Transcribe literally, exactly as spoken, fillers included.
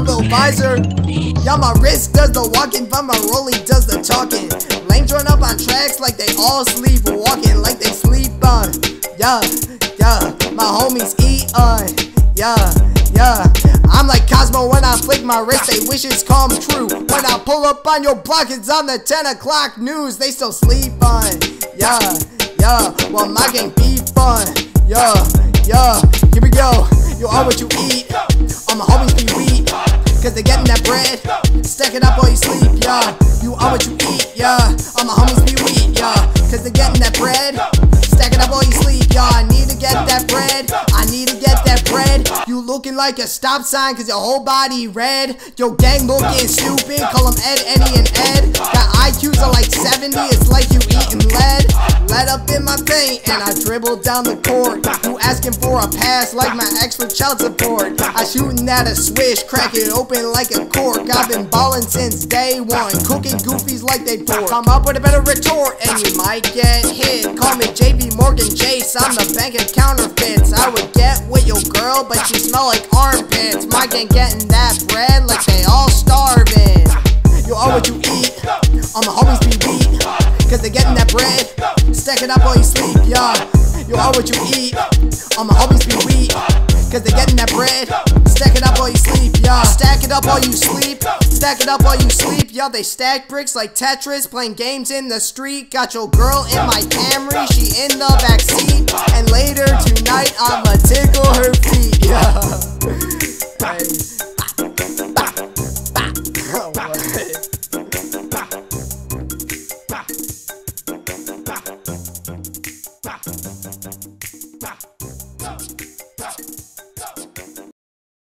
little visor. Yeah, my wrist does the walking, but my rollie does the talking. Lames run up on tracks like they all sleep, walking like they sleep on. Yeah, yeah, my homies eat on. Yeah, yeah, I'm like Cosmo when I flick my wrist, they wishes come true. When I pull up on your block, it's on the ten o'clock news, they still sleep on. Yeah, yeah, well my gang be fun. Yeah, yeah, here we go. You are what you eat. All my homies be weak, cause they getting that bread. Stack it up while you sleep, yeah. You are what you eat, yeah. All my homies be weak, yeah, cause they getting that bread. Stack it up while you sleep, yeah. I need to get that bread. I need to get that bread. You looking like a stop sign cause your whole body red. Your gang looking stupid, call them Ed, Eddie, and Ed. Got I Qs of like seventy, it's like you eating lead. Lead up in my paint and I dribble down the court. You asking for a pass like my ex for child support. I shooting at a swish, crack it open like a cork. I've been ballin' since day one, cooking goofies like they pork. Come up with a better retort and you might get hit. Call me J B Morgan Chase, I'm the bank of counterfeits. I would get with your girl, but she smell like armpits. My gang getting that bread like they all starving. You are what you eat, all my homies be weak, cause they getting that bread. Stack it up while you sleep, yeah. You are what you eat, all my homies be weak, cause they getting that bread. Stack it up while you sleep, yeah. Stack it up while you sleep, stack it up while you sleep, yeah. They stack bricks like Tetris, playing games in the street. Got your girl in my Camry, she in the backseat, and later tonight I'ma tickle her feet, yeah. Hey.